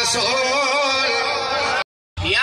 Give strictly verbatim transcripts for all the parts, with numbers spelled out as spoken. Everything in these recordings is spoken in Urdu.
رسول یا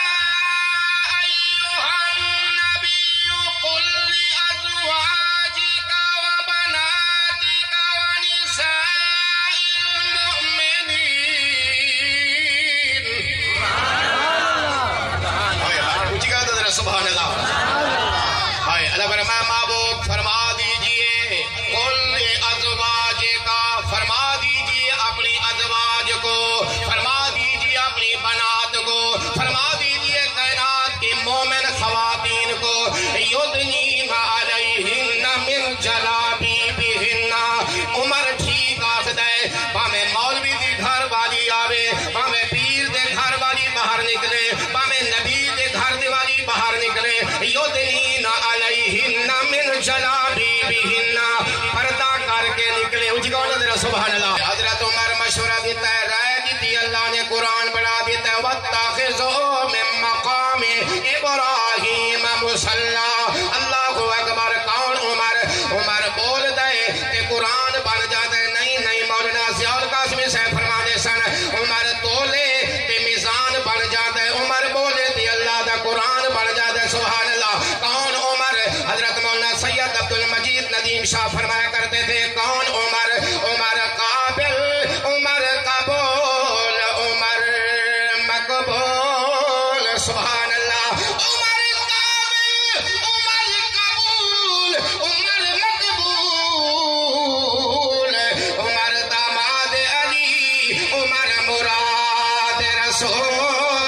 سبحان اللہ. ہائے اللہ فرما معبود فرما دیجئے قل ازواج کا، فرما دیجئے اپنی ازواج کو، فرما دیجئے اپنی بنات کو، فرما دیجئے کائنات کی مومن خواتین کو یدنین علیہن من جلابیبہن. عمر ٹھیک آخ دے پامے مولوی دی گھر والی آوے، پامے پیر دے گھر والی باہر نکلے، پامے نبی دے گھر دی والی باہر نکلے. یدنین علیہن من جلابیبہن، پردہ کر کے نکلے. اونچی کہو نا ذرا سبحان اللہ. حضرت عمر مشورہ دیتا ہے، رائے دیتی اللہ نے قرآن بنا دیتا ہے وَاتَّخِذُوا مِن مَّقَامِ إِبْرَاهِيمَ مُصَلًّى. اللہ اکبر. کون عمر؟ عمر بول دے کہ قرآن بن جاتا ہے. نہیں نہیں مولانا ضیاء القاسمی سے فرمانے سن عمر تولے تے میزان بن جاتا ہے. عمر بولے تے اللہ دا قرآن بن جاتا ہے. سبحان اللہ. کون عمر؟ حضرت مولانا سید عبد المجید ندیم شاہ فرمایا کرتے تھے کون عمر؟ عمر قابل، عمر قبول، عمر مقبول. سبحان اللہ. عمر قابل، عمر قبول، عمر مقبول، عمر داماد علی، عمر مراد رسول.